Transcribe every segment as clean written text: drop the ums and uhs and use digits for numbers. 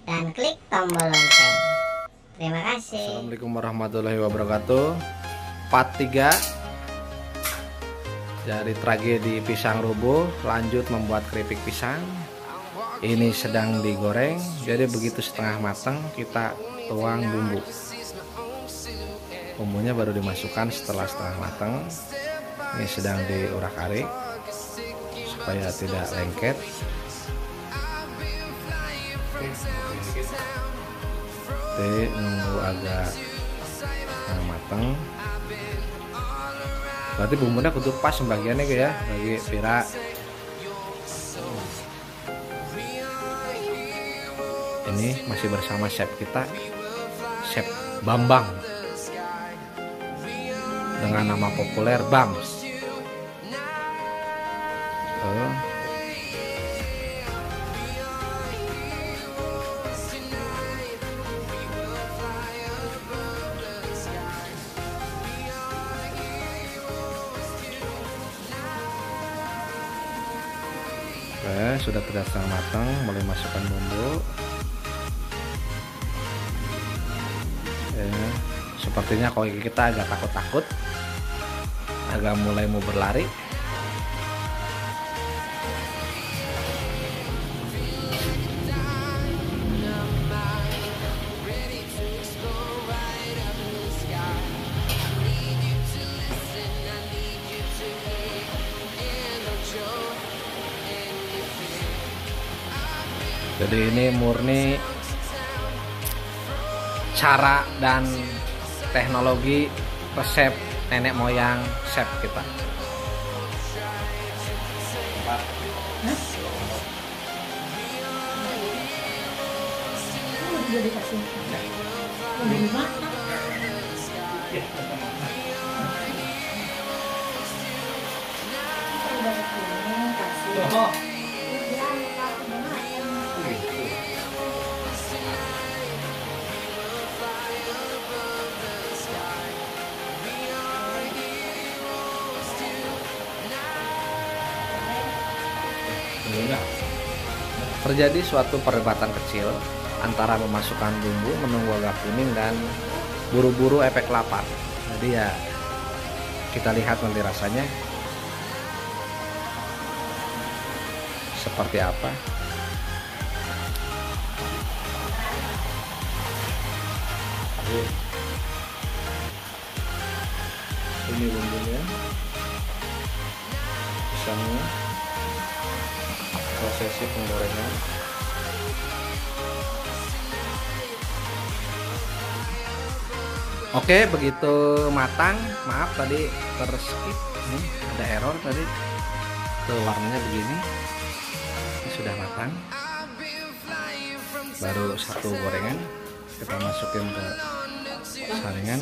dan klik tombol lonceng. Terima kasih. Assalamualaikum warahmatullahi wabarakatuh. Part 3 dari tragedi pisang rubuh, lanjut membuat keripik pisang. Ini sedang digoreng, jadi begitu setengah matang kita tuang bumbu. Bumbunya baru dimasukkan setelah setengah matang. Ini sedang diurak-arik supaya tidak lengket. Nunggu agak matang. Berarti bumbunya kudu pas pembagiannya ya bagi Vira. Ini masih bersama chef kita, Chef Bambang, dengan nama populer Bams. Sudah tidak setengah matang, mulai masukkan bumbu. Sepertinya kok kita agak takut-takut, agak mulai mau berlari. Jadi ini murni cara dan teknologi resep nenek moyang chef kita. Terjadi suatu perdebatan kecil antara memasukkan bumbu, menunggu agak kuning, dan buru-buru efek lapar. Jadi ya kita lihat nanti rasanya seperti apa. Ini bumbunya, pisangnya, prosesi penggorengan. Oke, begitu matang. Maaf tadi terskip, ada error tadi. Tuh warnanya begini. Ini sudah matang. Baru satu gorengan kita masukin ke saringan.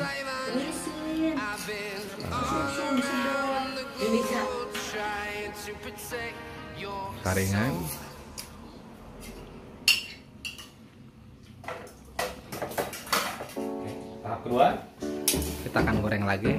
Saringan. Tahap kedua, kita akan goreng lagi.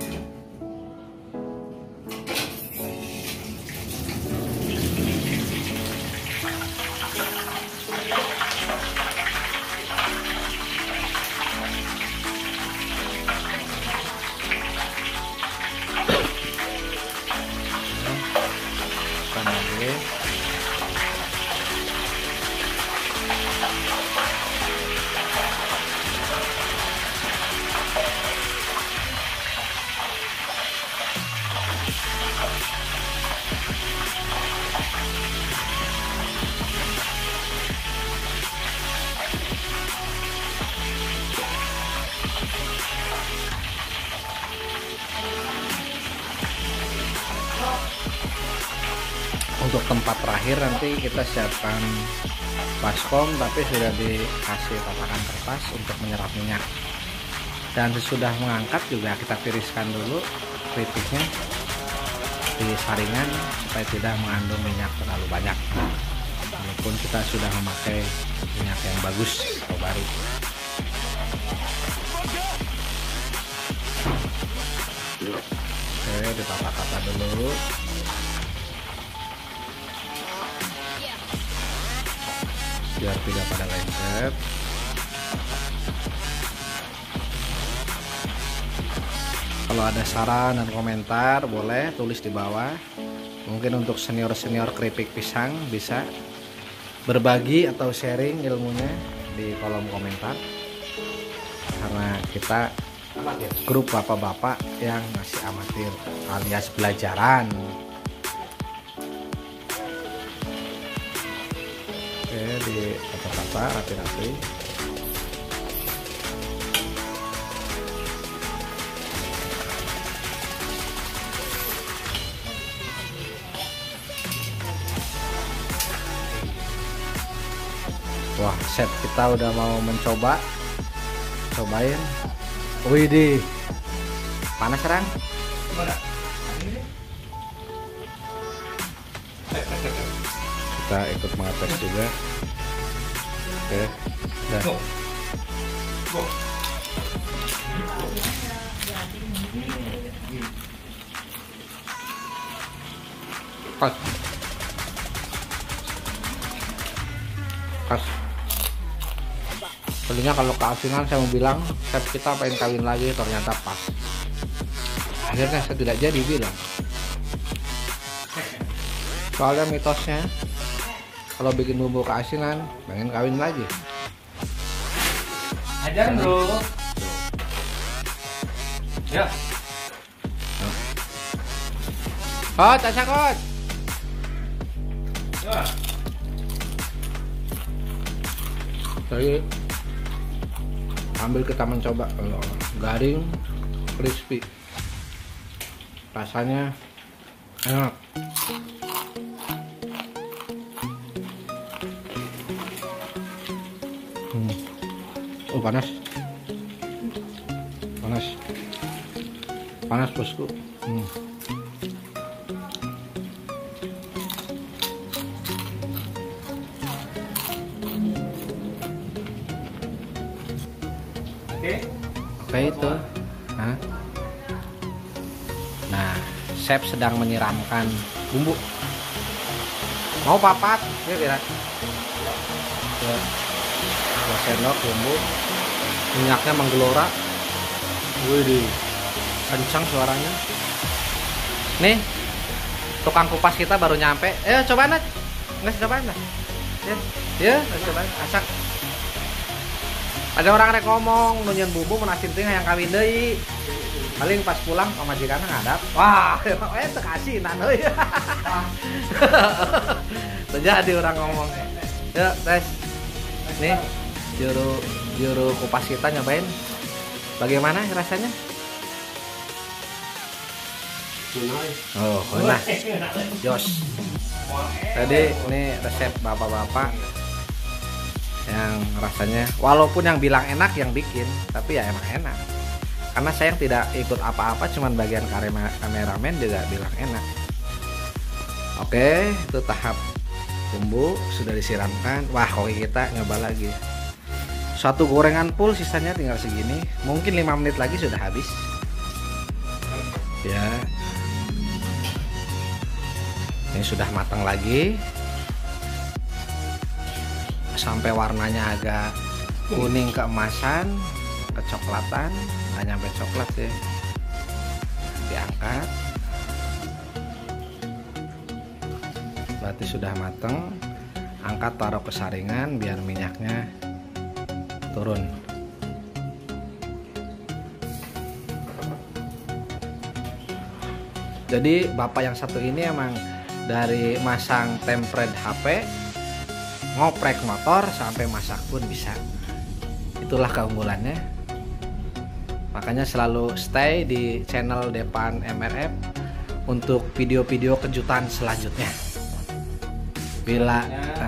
Untuk tempat terakhir nanti kita siapkan baskom, tapi sudah dikasih tatakan kertas untuk menyerap minyak. Dan sesudah mengangkat juga kita tiriskan dulu keripiknya di saringan supaya tidak mengandung minyak terlalu banyak. Walaupun kita sudah memakai minyak yang bagus atau baru. Oke, ditata-tata dulu. biar tidak pada lengket. Kalau ada saran dan komentar boleh tulis di bawah. Mungkin untuk senior-senior keripik pisang bisa berbagi atau sharing ilmunya di kolom komentar. Karena kita grup bapak-bapak yang masih amatir alias belajaran. Oke, di tata-tata rapi-rapi. Wah, chef kita udah mau mencoba. Cobain. Widih. Panas serang. Kita ikut mengetes juga. Oke. Dah. Pas. Pas. Tadinya kalau keasinan saya mau bilang chef kita pengen kawin lagi, ternyata pas. Akhirnya saya tidak jadi bilang. Soalnya mitosnya kalau bikin bumbu keasinan pengen kawin lagi. Ajar bro. Ya. Kot, Tasya kot. Ya. Jadi ambil kita mencoba kalau garing, crispy, rasanya enak. Panas, panas, panas bosku. Oke itu. Nah, chef sedang menyiramkan bumbu. Mau papat? Ya kira. 2 sendok bumbu. Minyaknya menggelora. Wih, kencang suaranya. Nih, tukang kupas kita baru nyampe. Coba Nat. Nggak coba Nat. Ya, coba asak. Ada orang rek ngomong nunyan bumbu menasin ting yang kawin deui. Paling pas pulang pamajikanna ngadap. Wah, kasih nan euy. Terjadi orang ngomong. Yuk, tes. Nih, juru kupas kita nyobain. Bagaimana rasanya? Oh, nah. Jos. Tadi ini resep bapak-bapak yang rasanya walaupun yang bilang enak yang bikin, tapi ya emang enak. Karena saya yang tidak ikut apa-apa, cuman bagian kameramen juga bilang enak. Oke, itu tahap bumbu sudah disiramkan. Wah, koki kita nyoba lagi. Satu gorengan full, sisanya tinggal segini. Mungkin 5 menit lagi sudah habis. Ya. Ini sudah matang lagi. Sampai warnanya agak kuning keemasan, kecoklatan, nggak nyampe coklat ya. Diangkat. Berarti sudah matang. Angkat, taruh ke saringan biar minyaknya turun. Jadi bapak yang satu ini emang dari masang tempered HP, ngoprek motor, sampai masak pun bisa. Itulah keunggulannya. Makanya selalu stay di channel Depan MRF untuk video-video kejutan selanjutnya. Bila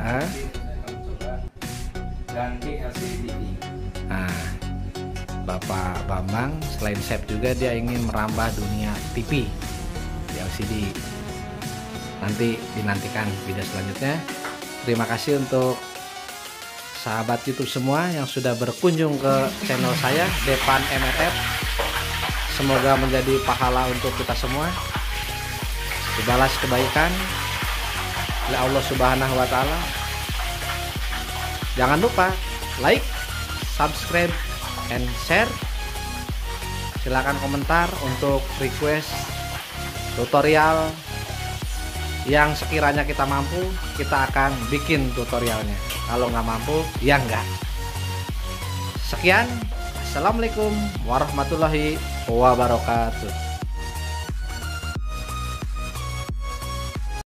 ganti LCD. Nah, Bapak Bambang selain chef juga dia ingin merambah dunia TV di LCD. Nanti dinantikan video selanjutnya. Terima kasih untuk sahabat YouTube semua yang sudah berkunjung ke channel saya Depan MRF. Semoga menjadi pahala untuk kita semua. Dibalas kebaikan oleh Allah Subhanahu wa taala. Jangan lupa like, subscribe, and share. Silahkan komentar untuk request tutorial yang sekiranya kita mampu, kita akan bikin tutorialnya. Kalau nggak mampu, ya nggak. Sekian, assalamualaikum warahmatullahi wabarakatuh.